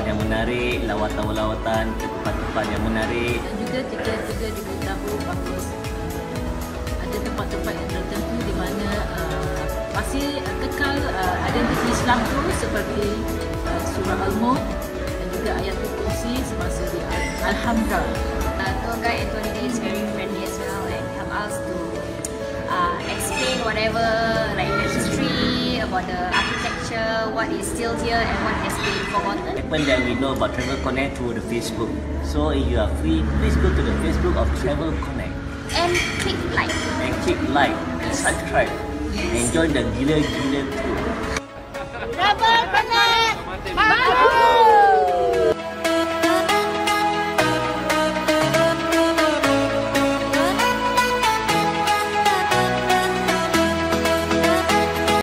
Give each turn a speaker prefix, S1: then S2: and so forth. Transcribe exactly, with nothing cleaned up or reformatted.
S1: yang menarik, lawatan-lawatan ke tempat-tempat yang menarik.
S2: Dan juga kita juga diberitahu bahawa uh, ada tempat-tempat yang tertentu di mana uh, masih uh, kekal uh, identiti Islam tu seperti uh, surah Al-Mulk dan juga ayatul kursi semasa di Alhamra.
S3: Uh, tour guide and tour leader is very friendly as well and help us to uh, explain whatever like the history about the architecture, what is still here and what has been forgotten.
S1: Happen that we know about Travel Connect through the Facebook. So if you are free, please go to the Facebook of Travel Connect
S3: And click like.
S1: and click like and subscribe. Enjoy the gila-gila tour.
S3: Travel